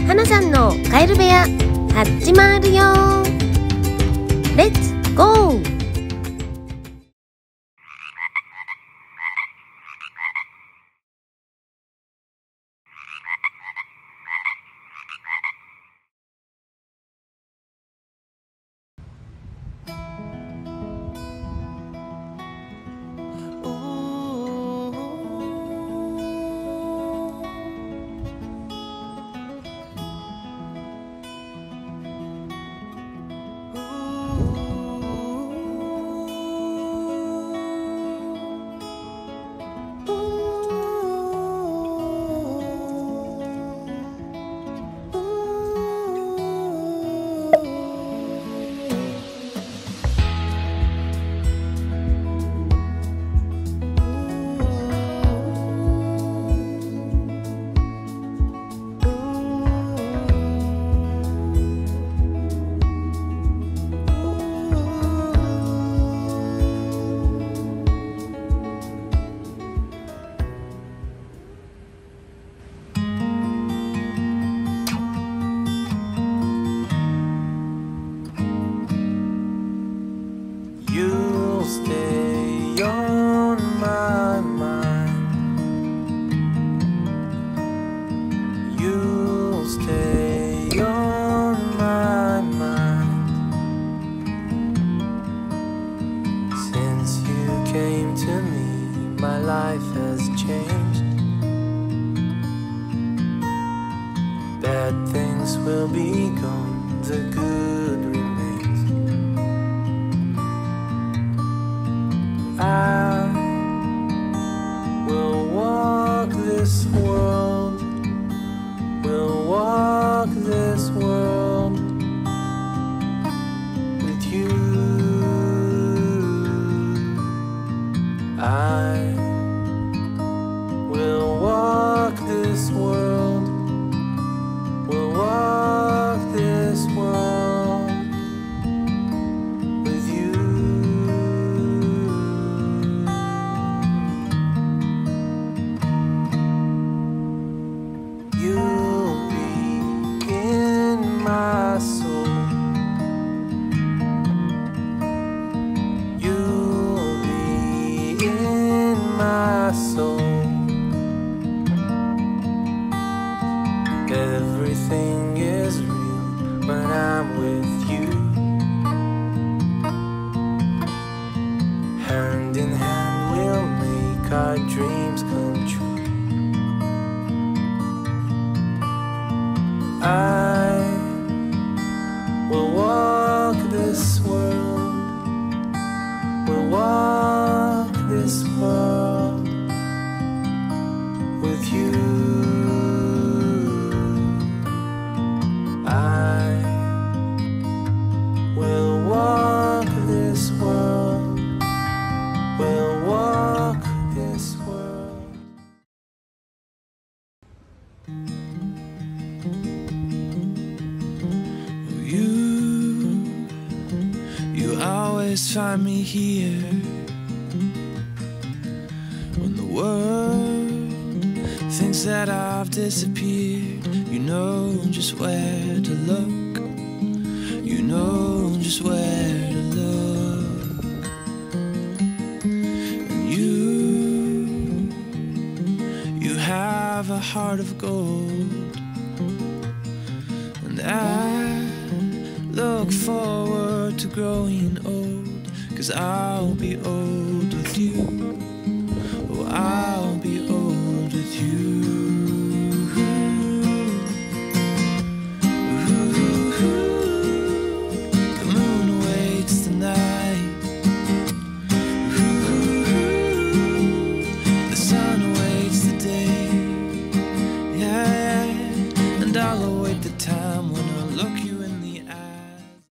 花さんのカエル部屋始まるよ。レッツゴー。 My life has changed. Bad things will be gone, the good remains. I will walk this world, will walk this world with you. I will walk this world, will walk this world with you. You'll be in my soul. You'll be in my soul. Everything is real when I'm with you. Hand in hand we'll make our dreams come true. I will walk this world, will walk this world with you. I will walk this world, will walk this world. You always find me here when the world thinks that I've disappeared. You know just where to look. You know just where to look. And you have a heart of gold. And I look forward to growing old, 'cause I'll be old